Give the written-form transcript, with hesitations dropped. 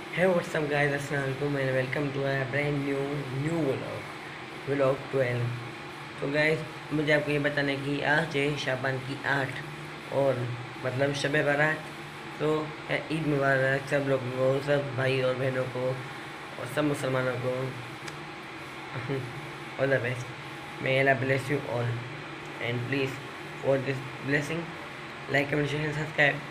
Hey, what's up, guys? Assalamualaikum and welcome to a brand new vlog 12। तो guys, मुझे आपको ये बताना है कि आज है शाबान की 8 और मतलब शब बारात। तो ईद मुबारक सब लोगों को, सब भाई और बहनों को और सब मुसलमानों को। All the best. मे अल्लाह bless you all and please for this blessing like, comment, share and subscribe।